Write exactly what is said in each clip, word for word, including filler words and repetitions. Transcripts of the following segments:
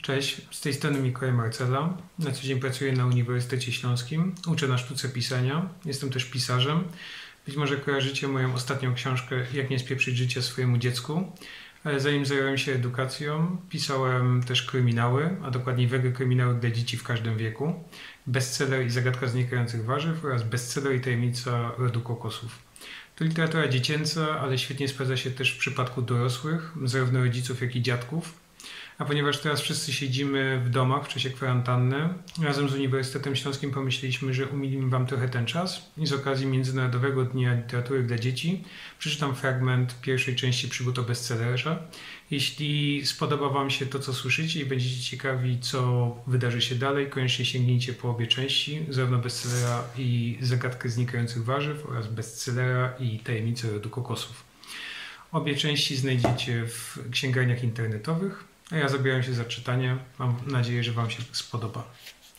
Cześć, z tej strony Mikołaj Marcela. Na co dzień pracuję na Uniwersytecie Śląskim. Uczę na sztuce pisania. Jestem też pisarzem. Być może kojarzycie moją ostatnią książkę Jak nie spieprzyć życia swojemu dziecku. Ale zanim zająłem się edukacją, pisałem też kryminały, a dokładniej wege kryminały dla dzieci w każdym wieku. Bestseller i Zagadka znikających warzyw oraz bestseller i Tajemnica rodu kokosów. To literatura dziecięca, ale świetnie sprawdza się też w przypadku dorosłych, zarówno rodziców, jak i dziadków. A ponieważ teraz wszyscy siedzimy w domach w czasie kwarantanny, razem z Uniwersytetem Śląskim pomyśleliśmy, że umilimy Wam trochę ten czas i z okazji Międzynarodowego Dnia Literatury dla Dzieci przeczytam fragment pierwszej części Przygód o bestsellerze. Jeśli spodoba Wam się to, co słyszycie i będziecie ciekawi, co wydarzy się dalej, koniecznie sięgnijcie po obie części, zarówno bestsellera i Zagadkę znikających warzyw oraz bestsellera i Tajemnicę rodu kokosów. Obie części znajdziecie w księgarniach internetowych, a ja zabieram się za czytanie. Mam nadzieję, że Wam się spodoba.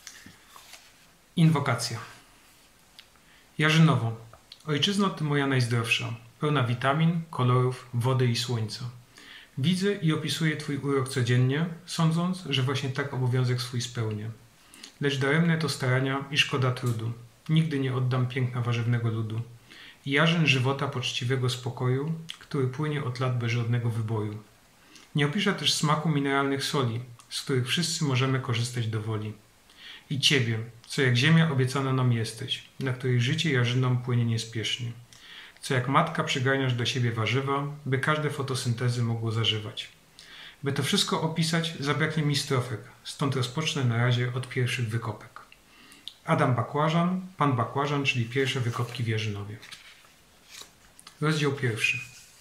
Inwokacja. Jarzynowo. Ojczyzno Ty moja najzdrowsza, pełna witamin, kolorów, wody i słońca. Widzę i opisuję Twój urok codziennie, sądząc, że właśnie tak obowiązek swój spełnię. Lecz daremne to starania i szkoda trudu. Nigdy nie oddam piękna warzywnego ludu. I jarzyn żywota poczciwego spokoju, który płynie od lat bez żadnego wyboju. Nie opiszę też smaku mineralnych soli, z których wszyscy możemy korzystać do woli. I Ciebie, co jak ziemia obiecana nam jesteś, na której życie jarzyną płynie niespiesznie. Co jak matka przygarniasz do siebie warzywa, by każde fotosyntezy mogło zażywać. By to wszystko opisać, zabraknie mi strofek, stąd rozpocznę na razie od pierwszych wykopek. Adam Bakłażan, pan Bakłażan, czyli pierwsze wykopki w Jarzynowie. Rozdział pierwszy.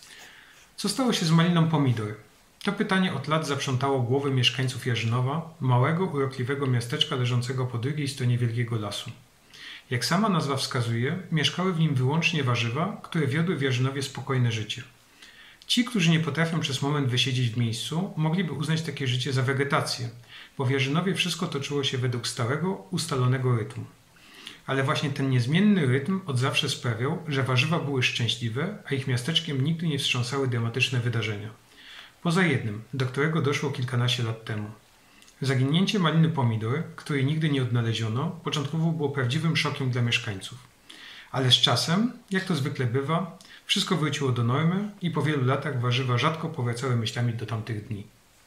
Co stało się z maliną pomidor? To pytanie od lat zaprzątało głowy mieszkańców Jarzynowa, małego, urokliwego miasteczka leżącego po drugiej stronie wielkiego lasu. Jak sama nazwa wskazuje, mieszkały w nim wyłącznie warzywa, które wiodły w Jarzynowie spokojne życie. Ci, którzy nie potrafią przez moment wysiedzieć w miejscu, mogliby uznać takie życie za wegetację, bo w Jarzynowie wszystko toczyło się według stałego, ustalonego rytmu. Ale właśnie ten niezmienny rytm od zawsze sprawiał, że warzywa były szczęśliwe, a ich miasteczkiem nigdy nie wstrząsały dramatyczne wydarzenia. Poza jednym, do którego doszło kilkanaście lat temu. Zaginięcie maliny pomidor, której nigdy nie odnaleziono, początkowo było prawdziwym szokiem dla mieszkańców. Ale z czasem, jak to zwykle bywa, wszystko wróciło do normy i po wielu latach warzywa rzadko powracały myślami do tamtych dni.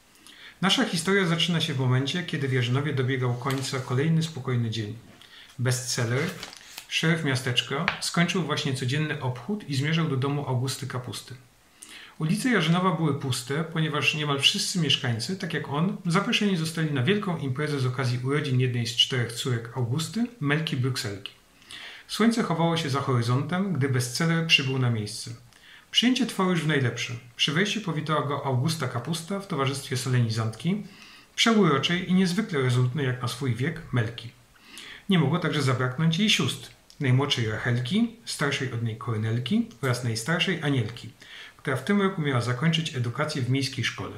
Nasza historia zaczyna się w momencie, kiedy w Jarzynowie dobiegał końca kolejny spokojny dzień. Bestseller, szeryf miasteczka, skończył właśnie codzienny obchód i zmierzał do domu Augusty Kapusty. Ulice Jarzynowa były puste, ponieważ niemal wszyscy mieszkańcy, tak jak on, zaproszeni zostali na wielką imprezę z okazji urodzin jednej z czterech córek Augusty, Melki Brukselki. Słońce chowało się za horyzontem, gdy bestseller przybył na miejsce. Przyjęcie trwało już w najlepsze. Przy wejściu powitała go Augusta Kapusta w towarzystwie solenizantki, przeuroczej i niezwykle rezolutnej jak na swój wiek Melki. Nie mogło także zabraknąć jej sióstr, najmłodszej Rachelki, starszej od niej Kornelki oraz najstarszej Anielki, która w tym roku miała zakończyć edukację w miejskiej szkole.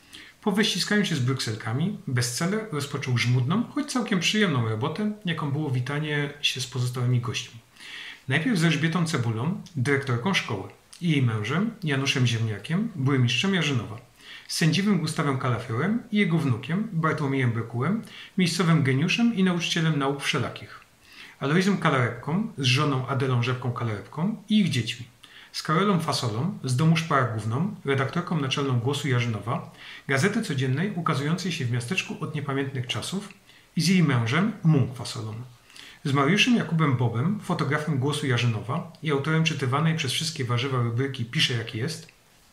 Po wyściskaniu się z Brukselkami, bestseller rozpoczął żmudną, choć całkiem przyjemną robotę, jaką było witanie się z pozostałymi gośćmi. Najpierw z Elżbietą Cebulą, dyrektorką szkoły, i jej mężem, Januszem Ziemniakiem, burmistrzem Jarzynowa, z sędziwym Gustawem Kalafiorem i jego wnukiem, Bartłomiejem Brokułem, miejscowym geniuszem i nauczycielem nauk wszelakich, Alojzem Kalarebką z żoną Adelą Rzepką-Kalarebką i ich dziećmi, z Karolą Fasolą z domu Szparagówną, redaktorką naczelną Głosu Jarzynowa, gazety codziennej ukazującej się w miasteczku od niepamiętnych czasów, i z jej mężem Munk Fasolą, z Mariuszem Jakubem Bobem, fotografem Głosu Jarzynowa i autorem czytywanej przez wszystkie warzywa rubryki Pisze jak jest,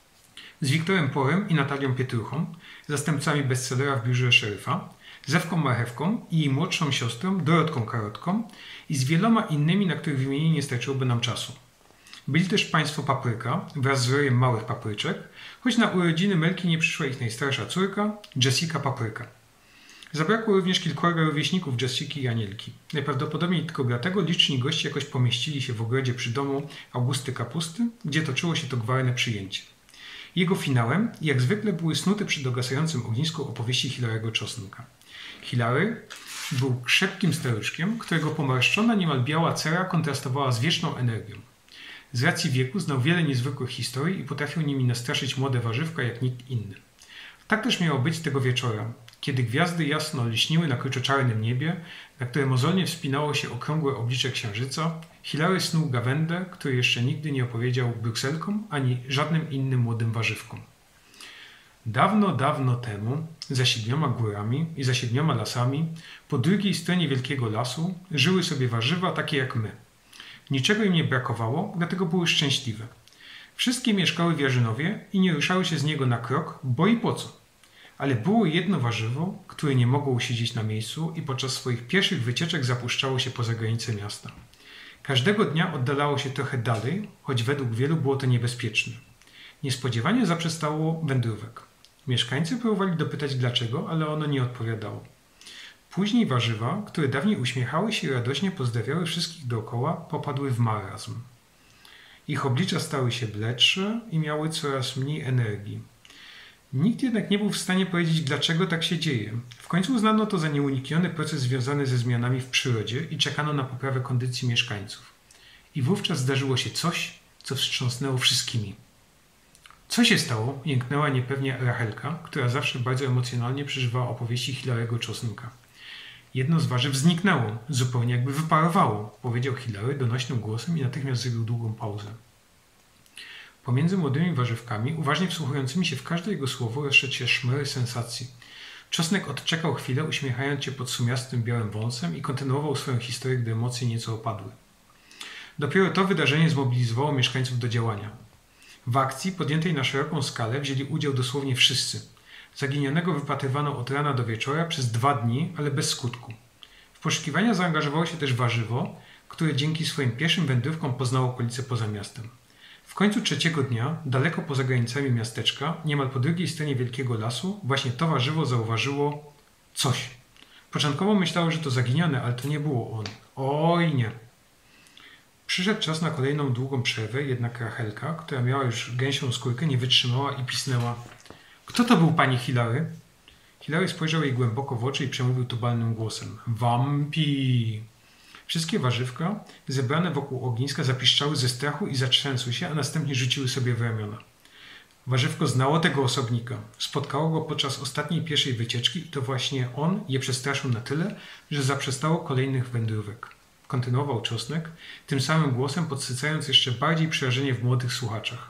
z Wiktorem Porem i Natalią Pietruchą, zastępcami bestsellera w biurze szeryfa, z Ewką Marchewką i jej młodszą siostrą Dorotką Karotką i z wieloma innymi, na których wymienienie nie starczyłoby nam czasu. Byli też państwo Papryka wraz z rojem małych papryczek, choć na urodziny Melki nie przyszła ich najstarsza córka, Jessica Papryka. Zabrakło również kilkorga rówieśników Jessiki i Anielki. Najprawdopodobniej tylko dlatego liczni goście jakoś pomieścili się w ogrodzie przy domu Augusty Kapusty, gdzie toczyło się to gwarne przyjęcie. Jego finałem, jak zwykle, były snuty przy dogasającym ognisku opowieści Hilarego Czosnka. Hilary był krzepkim staruszkiem, którego pomarszczona, niemal biała cera kontrastowała z wieczną energią. Z racji wieku znał wiele niezwykłych historii i potrafił nimi nastraszyć młode warzywka jak nikt inny. Tak też miało być tego wieczora, Kiedy gwiazdy jasno lśniły na kryczoczarnym niebie, na które mozolnie wspinało się okrągłe oblicze księżyca, Hilary snuł gawędę, której jeszcze nigdy nie opowiedział brukselkom ani żadnym innym młodym warzywkom. Dawno, dawno temu, za siedmioma górami i za siedmioma lasami, po drugiej stronie wielkiego lasu, żyły sobie warzywa takie jak my. Niczego im nie brakowało, dlatego były szczęśliwe. Wszystkie mieszkały w Jarzynowie i nie ruszały się z niego na krok, bo i po co. Ale było jedno warzywo, które nie mogło usiedzieć na miejscu i podczas swoich pierwszych wycieczek zapuszczało się poza granice miasta. Każdego dnia oddalało się trochę dalej, choć według wielu było to niebezpieczne. Niespodziewanie zaprzestało wędrówek. Mieszkańcy próbowali dopytać dlaczego, ale ono nie odpowiadało. Później warzywa, które dawniej uśmiechały się i radośnie pozdrawiały wszystkich dookoła, popadły w marazm. Ich oblicza stały się bledsze i miały coraz mniej energii. Nikt jednak nie był w stanie powiedzieć, dlaczego tak się dzieje. W końcu uznano to za nieunikniony proces związany ze zmianami w przyrodzie i czekano na poprawę kondycji mieszkańców. I wówczas zdarzyło się coś, co wstrząsnęło wszystkimi. Co się stało? Jęknęła niepewnie Rachelka, która zawsze bardzo emocjonalnie przeżywała opowieści Hilarego Czosnka. Jedno z warzyw zniknęło, zupełnie jakby wyparowało, powiedział Hilary donośnym głosem i natychmiast zrobił długą pauzę. Pomiędzy młodymi warzywkami, uważnie wsłuchującymi się w każde jego słowo, rozszedł się szmery sensacji. Czosnek odczekał chwilę, uśmiechając się pod sumiastym białym wąsem i kontynuował swoją historię, gdy emocje nieco opadły. Dopiero to wydarzenie zmobilizowało mieszkańców do działania. W akcji podjętej na szeroką skalę wzięli udział dosłownie wszyscy. Zaginionego wypatrywano od rana do wieczora przez dwa dni, ale bez skutku. W poszukiwania zaangażowało się też warzywo, które dzięki swoim pierwszym wędrówkom poznało okolice poza miastem. W końcu trzeciego dnia, daleko poza granicami miasteczka, niemal po drugiej stronie wielkiego lasu, właśnie to warzywo zauważyło coś. Początkowo myślało, że to zaginione, ale to nie było on. Oj nie. Przyszedł czas na kolejną długą przerwę, jednak Rachelka, która miała już gęsią skórkę, nie wytrzymała i pisnęła. Kto to był pani Hilary? Hilary spojrzał jej głęboko w oczy i przemówił tubalnym głosem. Wampi! Wszystkie warzywka zebrane wokół ogniska zapiszczały ze strachu i zatrzęsły się, a następnie rzuciły sobie w ramiona. Warzywko znało tego osobnika. Spotkało go podczas ostatniej pierwszej wycieczki i to właśnie on je przestraszył na tyle, że zaprzestało kolejnych wędrówek. Kontynuował Czosnek, tym samym głosem podsycając jeszcze bardziej przerażenie w młodych słuchaczach.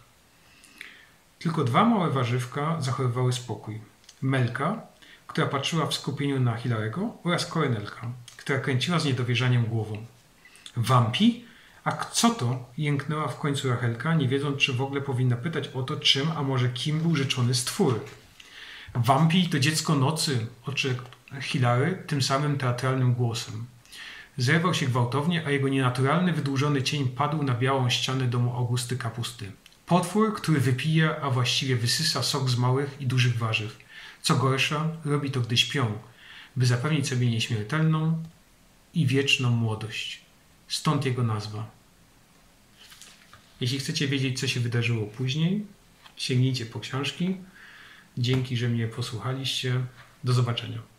Tylko dwa małe warzywka zachowywały spokój. Melka, która patrzyła w skupieniu na Hilarego, oraz Kornelka, która kręciła z niedowierzaniem głową. Wampi? A co to? Jęknęła w końcu Rachelka, nie wiedząc, czy w ogóle powinna pytać o to, czym, a może kim był rzeczony stwór. Wampi to dziecko nocy, odrzekł Hilary tym samym teatralnym głosem. Zerwał się gwałtownie, a jego nienaturalny, wydłużony cień padł na białą ścianę domu Augusty Kapusty. Potwór, który wypija, a właściwie wysysa sok z małych i dużych warzyw. Co gorsza, robi to, gdy śpią, by zapewnić sobie nieśmiertelną i wieczną młodość. Stąd jego nazwa. Jeśli chcecie wiedzieć, co się wydarzyło później, sięgnijcie po książki. Dzięki, że mnie posłuchaliście. Do zobaczenia.